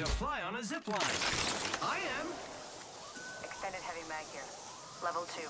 to fly on a zip line? I am. Extended heavy mag here. Level 2.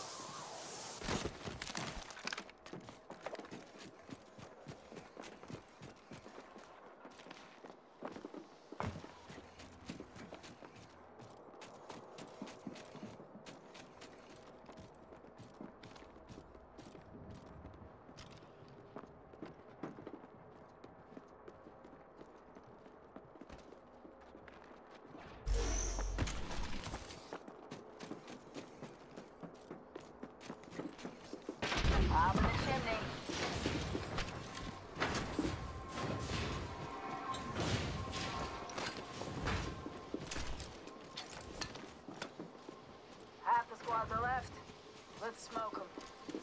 Up in the chimney. Half the squads are left. Let's smoke them.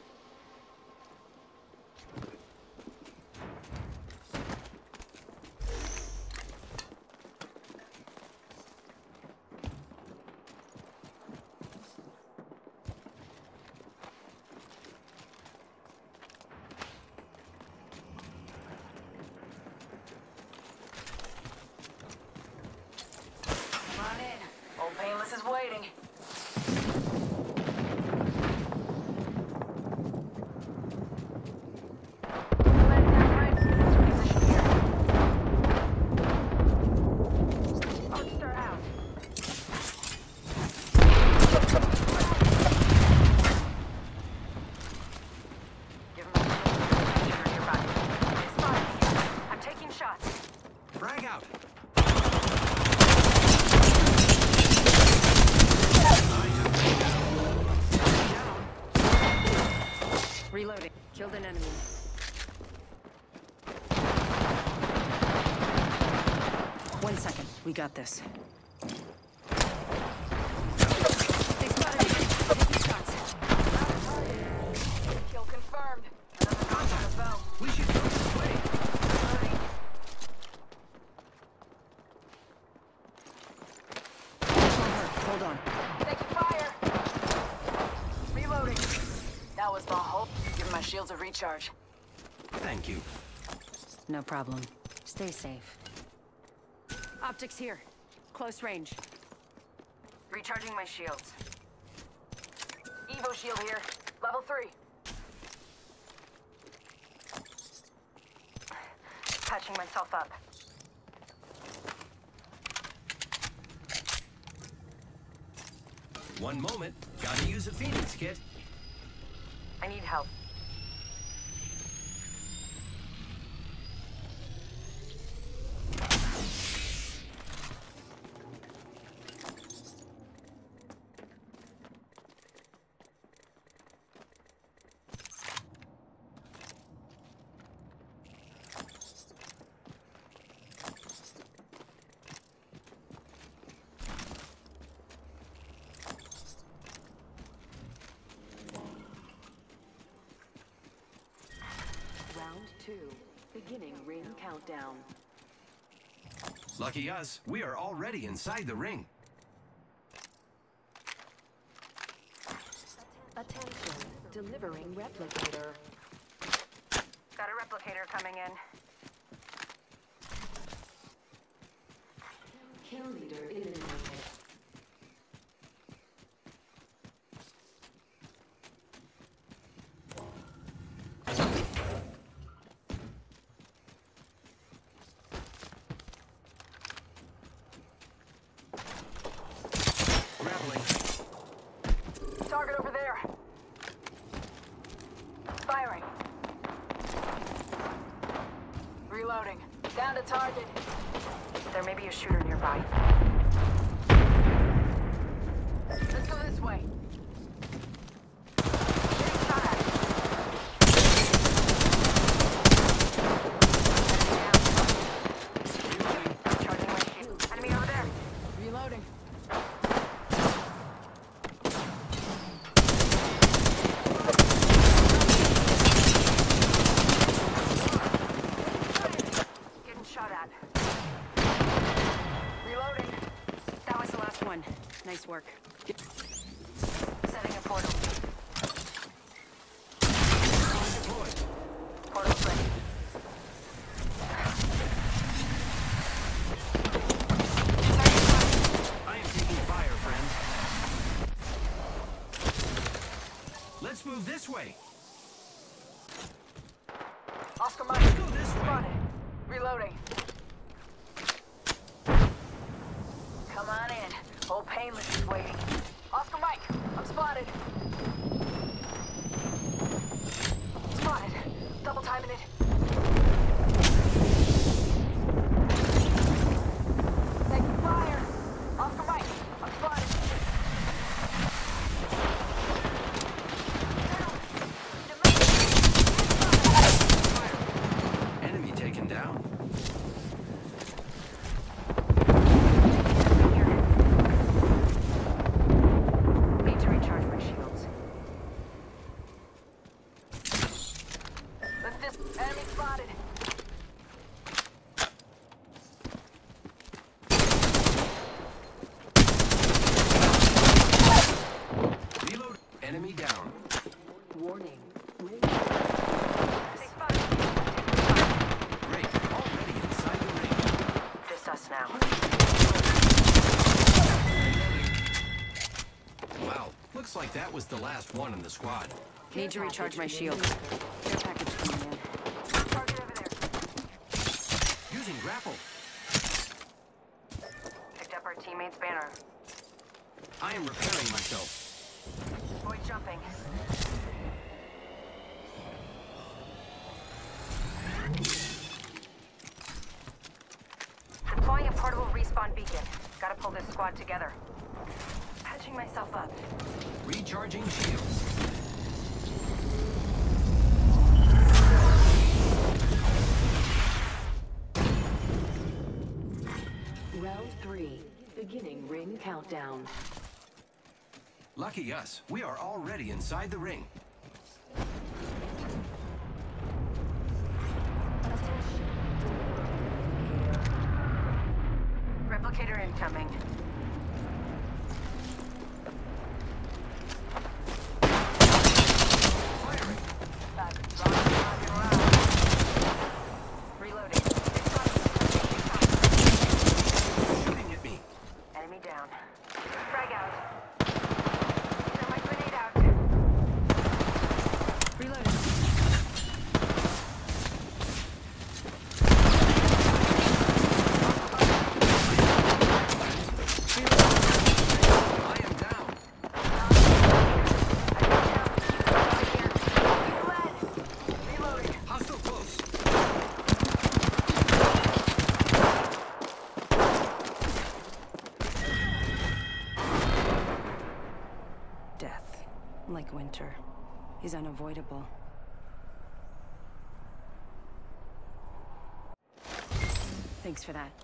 Come on in. Old Painless is waiting. Archer out. Give him a shooter nearby. They spotted me. I'm taking shots. Frag out. Reloading. Killed an enemy. One second. We got this. They spotted me. Taking shots. Kill confirmed. Another knock on the bell. We should go this way. Reloading. Hold on. Taking fire. Reloading. That was the whole. Give my shields a recharge. Thank you. No problem. Stay safe. Optics here. Close range. Recharging my shields. Evo shield here. Level 3. Patching myself up. One moment. Gotta use a Phoenix kit. I need help. Round 2. Beginning ring countdown. Lucky us, we are already inside the ring. Attention. Delivering replicator. Got a replicator coming in. Kill leader eliminated. Grappling. Target over there. Firing. Reloading. Down to target. There may be a shooter nearby. Let's go this way. Getting shot at. Reloading. Charging my shield. Enemy over there. Reloading. Getting shot at. Reloading. That was the last one. Nice work. Let's move this way. Oscar Mike, Let's go this way. spotted. Reloading. Come on in. Old Painless is waiting. Oscar Mike, I'm spotted. Spotted. Double timing it. Taking fire. Oscar Mike, I'm spotted. Enemy taken down. Need to recharge my shields. Lift this. Enemy spotted. Reload. Enemy down. Warning. Ring They spotted. Great. Already inside the ring. Just us now. Wow. Looks like that was the last one in the squad. Need to recharge my shields. Care package coming in. Target over there. Using grapple. Picked up our teammate's banner. I am repairing myself. Boy jumping. Deploying a portable respawn beacon. Gotta pull this squad together. Patching myself up. Recharging shields. Round 3. Beginning ring countdown. Lucky us. We are already inside the ring. Replicator incoming. Firing. Reloading. Shooting at me. Enemy down. Frag out. Throw my grenade out. Reloading. I am down. Reloading. Hostile close. Death, like winter, is unavoidable. Thanks for that.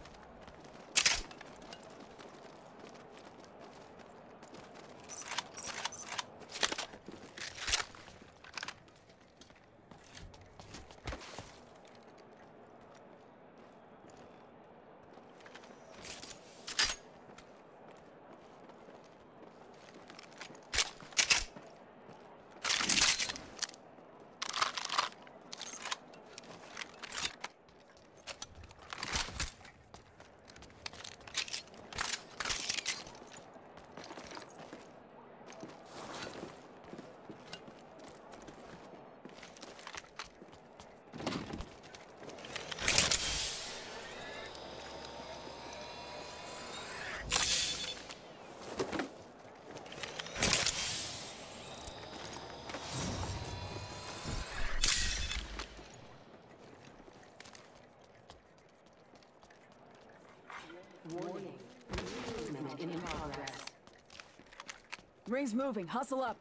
Warning. Movement in progress. Ring's moving. Hustle up.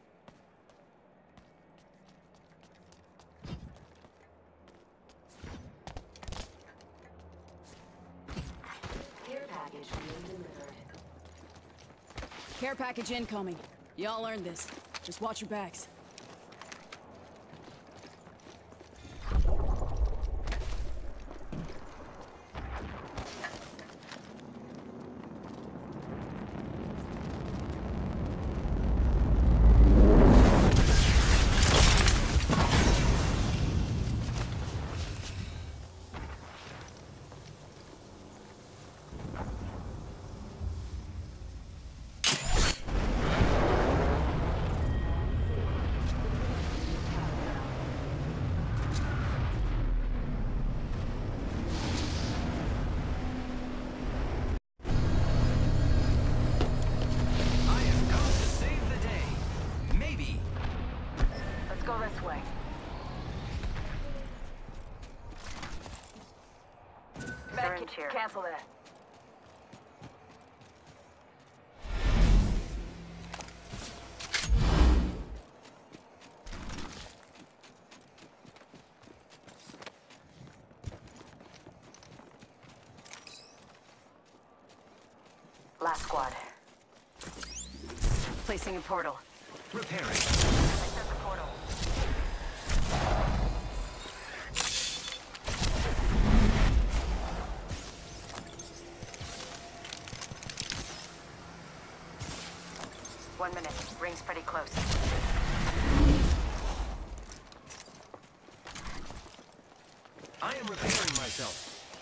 Care package being delivered. Care package incoming. Y'all earned this. Just watch your backs. go this way. Medkit here. Cancel that. Last squad. Placing a portal. Repairing. I set the portal. One minute. Ring's pretty close. I am repairing myself.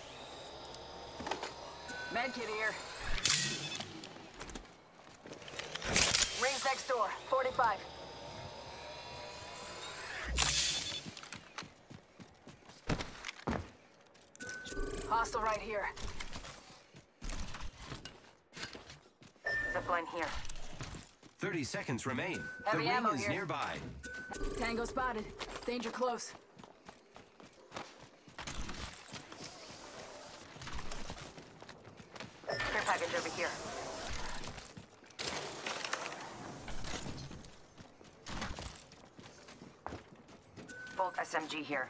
Medkit here. Ring's next door. 45. Hostile right here. Zipline here. 30 seconds remain. Heavy the ring ammo is here. nearby. Tango spotted. Danger close. Care package over here. Bolt SMG here.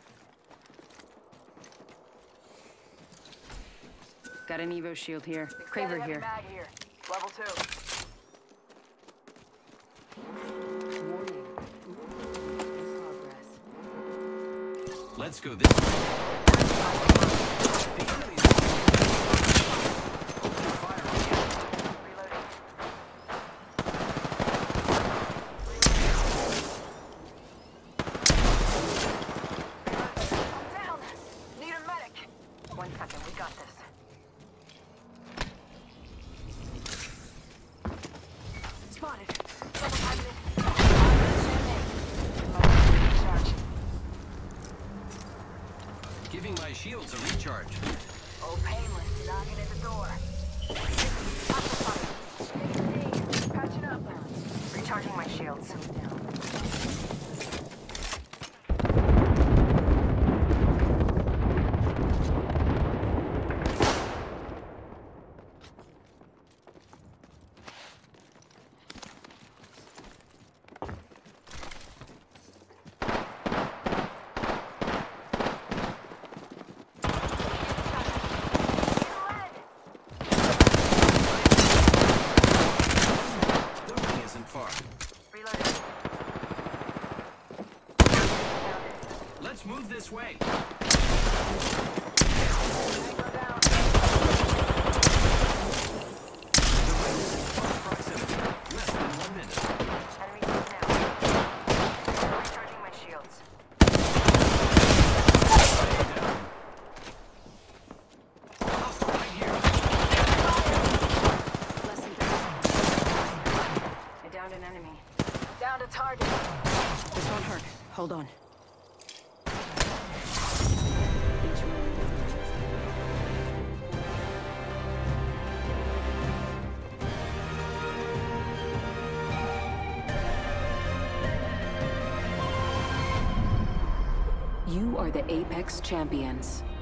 Got an Evo shield here. Kraber here. Mag here. Level 2. Warning. In progress. Let's go this way. The enemy is opening fire on you. Reloading. I'm down. Need a medic. 1 second. We got this. Spotted. Giving my shields a recharge. Oh, painless. Knocking at the door. Patching up. Recharging my shields. The ring isn't far. Reloading. Let's move this way. Tango down. The ring is in close proximity. Less than 1 minute. Enemy team now. Recharging my shields. Down. Hostile right here. Less than 30 seconds. I downed an enemy. Down to target. This won't hurt. Hold on. You are the Apex Champions.